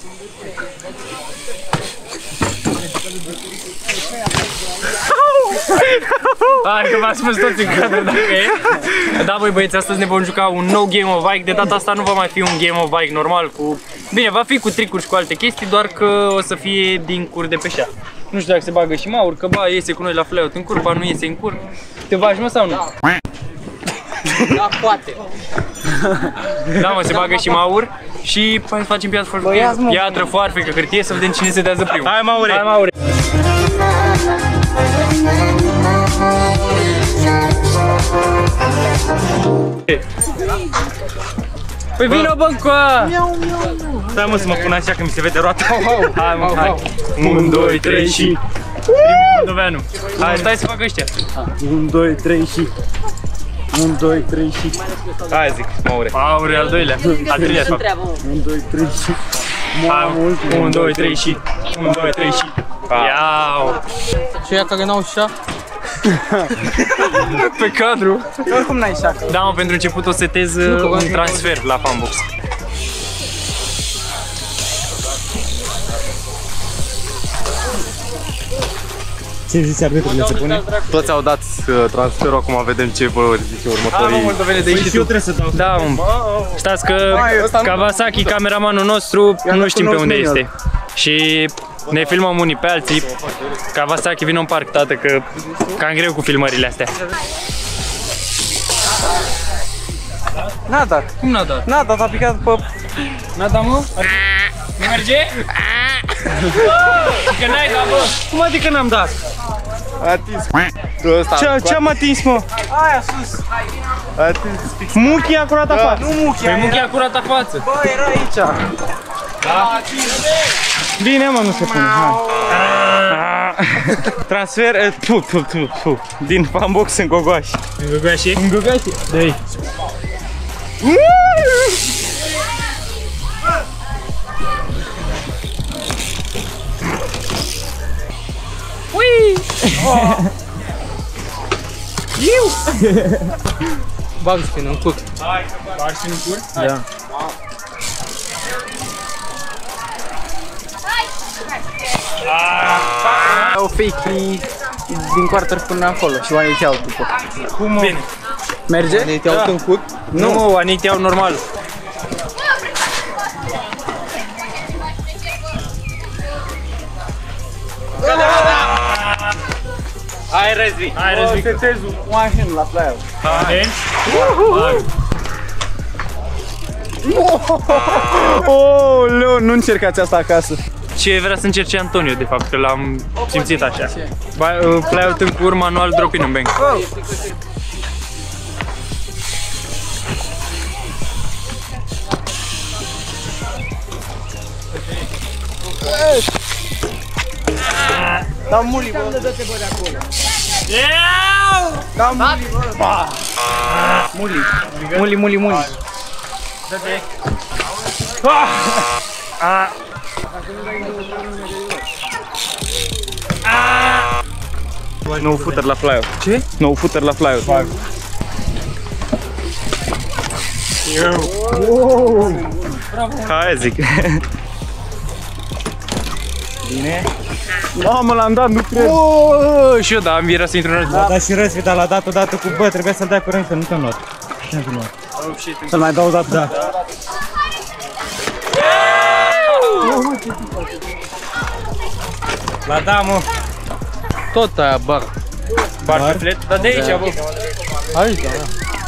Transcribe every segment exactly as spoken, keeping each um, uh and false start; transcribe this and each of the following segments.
Hai că v-ați spus toți în cadru dacă e. Da, băi băieți, astăzi ne vom juca un nou Game of Ike. De data asta nu va mai fi un Game of Ike normal cu... Bine, va fi cu tricuri și cu alte chestii, doar că o să fie din cur de pe șa. Nu știu dacă se bagă și Maur, că ba iese cu noi la flyout în cur, ba nu iese în cur. Te bagi, mă, sau nu? Da, poate. Da, mă, se bagă și Maur. Și hai să facem piatră foarfecă, piatră foarfecă, hârtie, să vedem cine se dează primul. Hai, Maure! Hai, Maure! Păi vină, bă, încoa! Stai, mă, să mă pun așa că mi se vede roata. Hai, mă, hai! unu, doi, trei și... Moldoveanu! Hai, stai să facă ăștia! unu, doi, trei și... unu, doi, trei și... Hai, zic, Maure. Maure, al doilea. Al treilea, de fapt. unu, doi, trei și... unu, doi, trei și... unu, doi, trei și... Iau! Și ea care n-au șa? Pe cadru! Oricum n-ai șa. Da, mă, pentru început o setez un transfer la Fanbox. Ce zice arbitrul, se pune? Toți au dat uh, transferul, acum vedem ce vor zice următorii. Da, mă, Moldovene, de aici și tu. trebuie să dau. Da, mă. Știți că Kawasaki, cameramanul nostru, nu știm pe unde este. Și ne filmăm unii pe alții. Kawasaki, vină în parc, tată, că cam greu cu filmările astea. N-a dat. Cum n-a dat? N-a dat, a picat pe... N-a dat, mă? Nu merge? Și că n-ai dat, bă! Cum adică n-am dat? A atins. Ce am atins, mă? Aia sus. A atins fix. Muchia curat afață. Nu muchia. Păi muchia curat afață. Bă, era aici. Da? Bine, mă, nu se pune. Transfer, tu, tu, tu, tu. Din Fanbox în Gogoași. În Gogoași? În Gogoași? Da. Ui! Oh. Iu! Bag spin în cur. Bag spin în cur? Da. O fake din quarter până acolo și oamenii te iau după. Cum? Bine. Merge? Oamenii te iau în cur? Nu, mă, oamenii te iau normal. Hai, Rezvi. Hai, Rezvi. Setez one hand la playa. Hai. Oh, leu, nu încercați asta acasă. Ce vrea să încerce Antonio, de fapt, că l-am simțit așa. Play-out în cur, manual, drop-in în bank. Da muli, bă. Dă-te, bă, de acolo. Da muli, bă. Muli. Muli, muli, muli. Dă-te. Nou footer la flyout. Ce? Nou footer la flyout. Hai, zic. Bine. Mamă, l-am dat, nu cred. Oh, și eu, da, am virat să intru în L-a dat și Răzvi, dar l-a dat odată cu bă, trebuie să-l dai curând, că nu te-am luat. Să-l mai dau o dată? Da. La da, mă. Tot aia bar. Bar pe flet? Dar de aici, bă. Aici, da.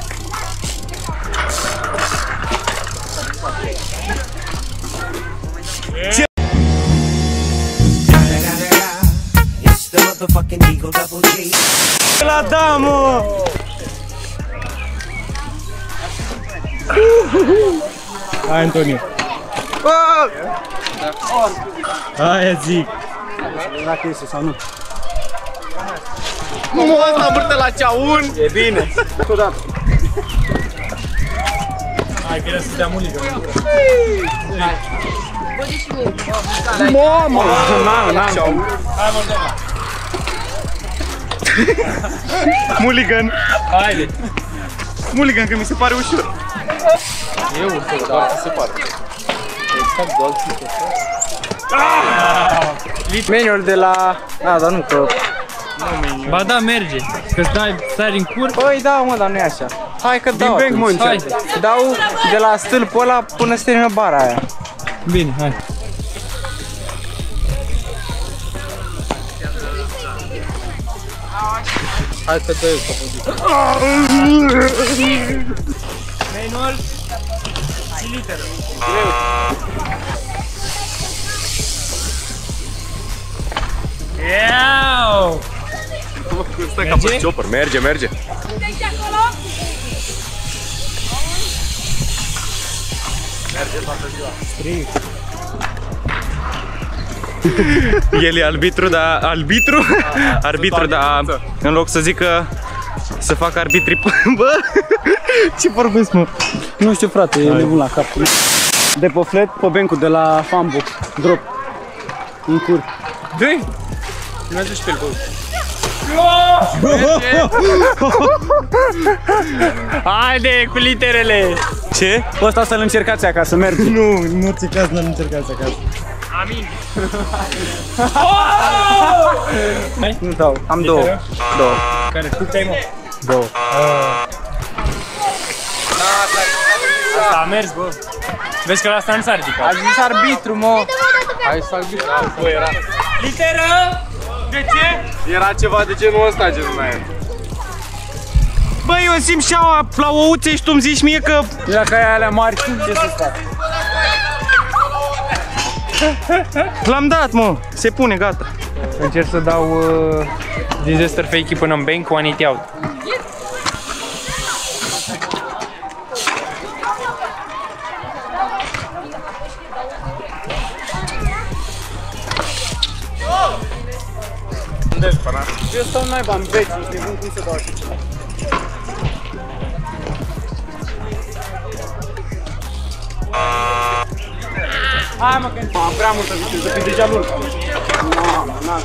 La da, mă! Hai, Antonio. Aia zic. Dacă iese sau nu. Nu mă, ăsta bârte la ceaun. E bine. Odată. Hai, vine să-ți dea mulică. Mamă! N-am, n-am. Hai, Moldova. Mulligan. Haide. Mulligan, că mi se pare ușor. Eu, doar se pare. Exact, doar se pare. Meniul de la... A, dar nu, că... Ba da, merge. Că stai, stai în cur. Păi da, mă, dar nu e așa. Hai că dau atunci. Hai. Dau de la stâlpul ăla până se termină bara aia. Bine, hai. Hai că dă eu capătul. Manual și literă. Greu. Iau! Stai ca pe chopper, merge, merge. Merge toată ziua. Strig. El e arbitru, dar arbitru? Arbitru, dar în loc să zică să fac arbitri. Bă, ce vorbesc, mă? Nu știu, frate, e nebun la cap. De poflet, pe bencul de la Fanbox. Drop. În cur. Dă-i! Merge și pe el, bă. Haide cu literele! Ce? Ăsta să-l încercați acasă, merge. Nu, în orice caz n-am încercat acasă. Amin! Nu dau, am două. Două. Care? Cât ai, mă? Două. Asta a mers, bă. Vezi că la asta nu s-a ridicat. A zis arbitru, mă. Hai să arbitru. Bă, era... Literă! De ce? Era ceva de genul ăsta, genul meu. Bă, eu simt șaua la ouțe și tu îmi zici mie că... Era ca aia alea mari, ce să fac? L-am dat, mă. Se pune, gata. Încerc să dau uh, disaster fake până în bank, one it out. Unde-s până? Eu stau naiba în beci, ești nebun, cum să dau așa ceva? Hai mă, că am prea multă viteză, pe deja lung. Mamă, n-am.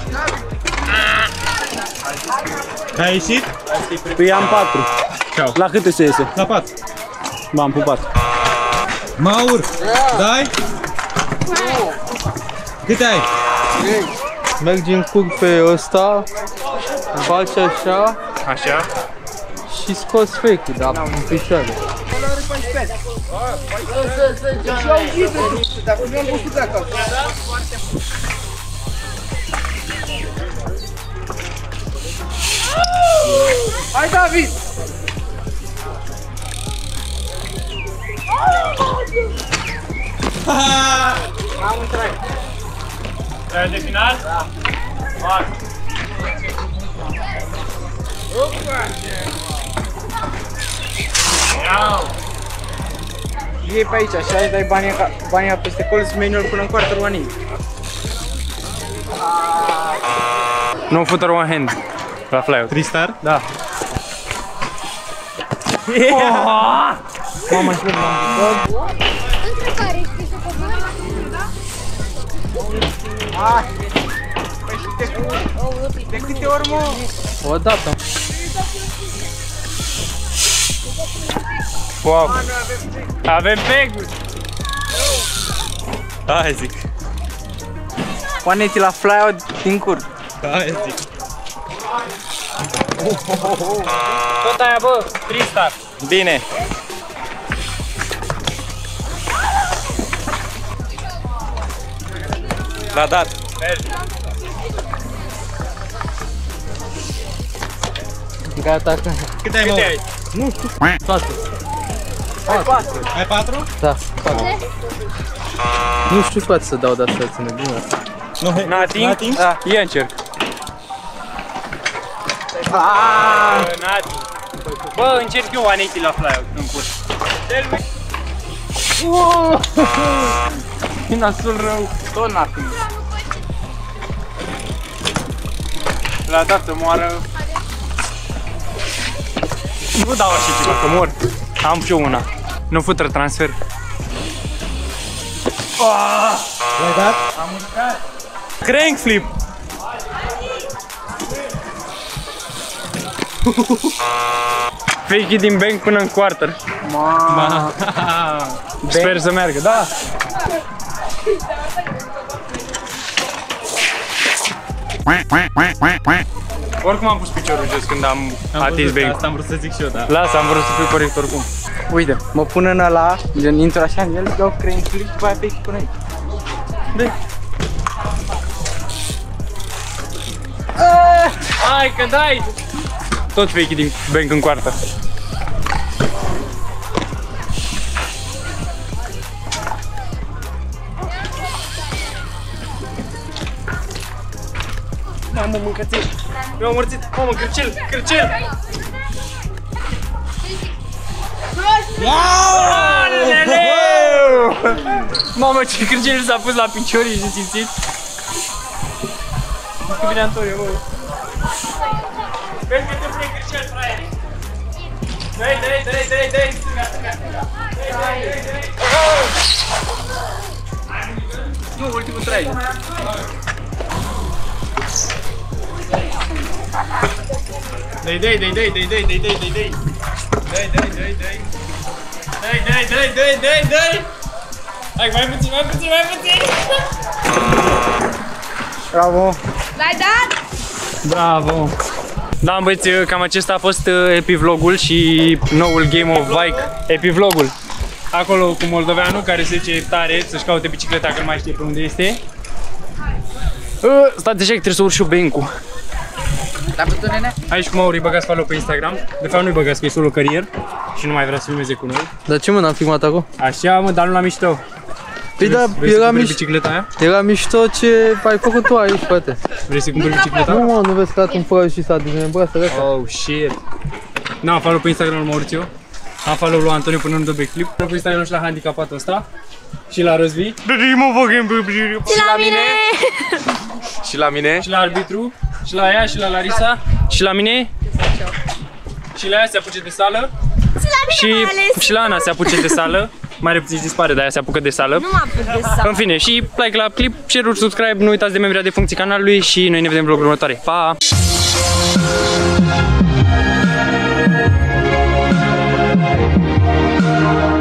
Ai ieșit? Păi am patru. Ceau. La câte se iese? La patru. M-am pupat. Maur, dai? Câte ai? Mergi în cur pe ăsta, faci așa Așa? și scoți fake-ul, dar în picioare. Hai, David! Am un trai. Trai de final? Da. Hai. Iau! Iei pe aici, așa, îi dai banii, banii peste colț, meniul până în quarter one in. No footer one hand. La flyout. Tristar? Da. Mamă, și l-am bucat. Întrebare, știi să coboară? Hai! Păi și de, de câte ori, mă? O dată. Wow. Avem peguri. Hai zic. Oaneti la flyout din cur. Hai zic. Tot aia, bă, Tristar. Bine. L-a dat. Mergi. Gata, că... Câte ai, mă? Câte ai? Nu știu. Toate. Ai patru? Ai patru? Da, toate. Nu știu toate să dau de așa, ține bine asta. Nu, Nothing? Da. Ia încerc. Aaaa! Bă, nothing. Bă, încerc eu one eighty la flyout în curs. E nasul rău. Tot nothing. La dată moară. Nu dau așa ceva, că mor. Am și eu una. Nu futră transfer. L-ai dat? Am urcat. Crank flip! Fake it din bank până în quarter. Ma. Sper să meargă, da. Oricum am pus piciorul jos când am, am atins bencul. Asta am vrut să zic și eu, da. Lasă, am vrut să fiu corect oricum. Uite, mă pun în ăla, gen intru așa în el, dau crane flip, după aia pe aici până aici. Dă-i. Hai că dai! Tot fake din bank în coartă. Mamă, mâncați-l! Mi-au amorțit! Mamă, cârcel! Cârcel! Mamă, ce cârcel s-a pus la piciorii și simțit! Nu că vine Antonio, mă! Vezi că te pune cârcel, fraiere! Dă-i, dă-i, dă-i, dă-i, dă-i! Stânga, stânga, stânga! Dă-i, dă-i, dă-i, dă-i! Nu, ultimul trai! Dai, dai, dai, dai, dai, dai, dai, dai, dai, dai. Dai, dai, dai, dai. Dai, dai, dai, dai, dai, dai. Hai, mai puțin, mai puțin, mai puțin. Bravo! L-ai dat? Bravo. Da, băieți, cam acesta a fost epivlogul și noul Game of Bike. Epivlogul. Acolo cu moldoveanul care se zice tare să-și caute bicicleta că nu mai știe pe unde este. Stați așa că trebuie să urci și bencu. L-am văzut, nene? Aici cu Mauri băgați follow pe Instagram. De fapt nu-i băgați că e solo carier și nu mai vrea să filmeze cu noi. Dar ce mă, n-am filmat acolo? Așa, mă, dar nu la mișto. Păi da, Vrei să era, cumperi miș... bicicleta aia? era mișto ce ai făcut tu aici, frate. Vrei să cumperi bicicleta? Nu mă, nu vezi că un fără și s-a dezmembrat asta. Oh, shit. Da, am follow pe Instagram lui Maurițiu. Am follow lui Antonio până nu dă backflip. Pe Instagram și la handicapatul ăsta. Și la Răzvi. Și la mine! Și la mine. Și la arbitru. Și la ea, și la Larisa. Și la mine. Și la ea se apuce de sală. Și la mine mai ales! Și la Ana se apuce de sală. Mai repede dispare, dar ea se apucă de sală. Nu m-a pus de sală. În fine, și like la clip, share, subscribe, nu uitați de membrii de funcții canalului și noi ne vedem în vlogul următoare. Pa! Thank you.